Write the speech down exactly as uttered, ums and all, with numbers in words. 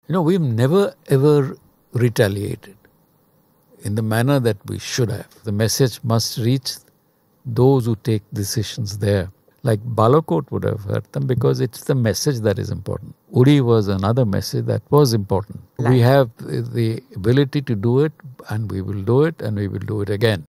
You know, we've never ever retaliated in the manner that we should have. The message must reach those who take decisions there. Like Balakot would have hurt them because it's the message that is important. Uri was another message that was important. Like. We have the ability to do it, and we will do it, and we will do it again.